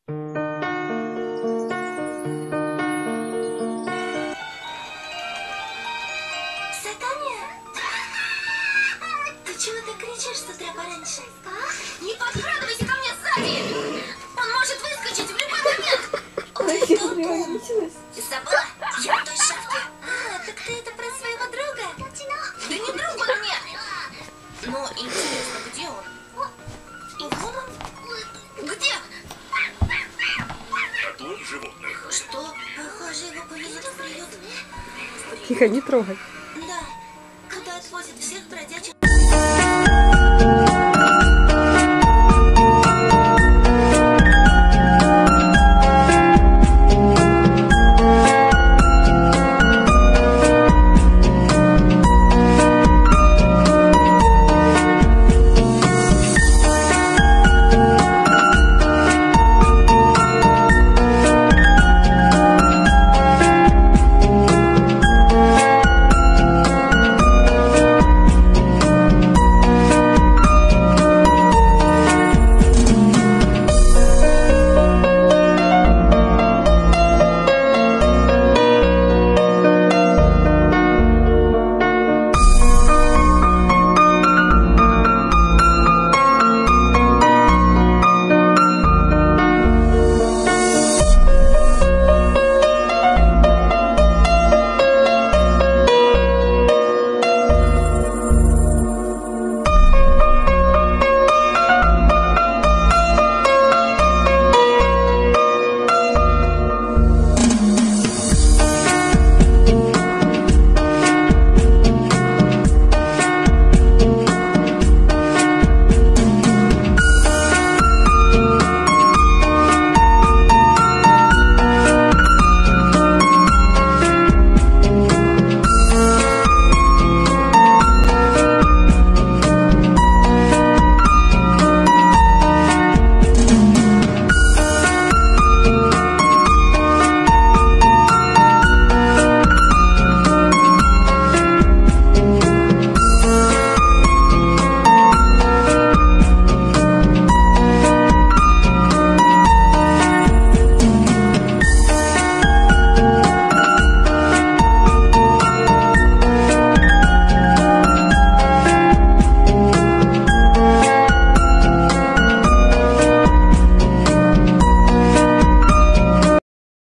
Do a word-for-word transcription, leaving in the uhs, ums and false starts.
Сатаня? Ты чего так кричишь с утра пораньше? Не подкрадывайся ко мне сзади! Он может выскочить в любой момент! Ой, толку! Забыла? Я в той шапке. А, так ты это про своего друга? Да не друг он мне! Но интересно, где он? И вон он? Где? Готовь животных. Что? Похоже, его повезет в приют. Тихо, не трогай.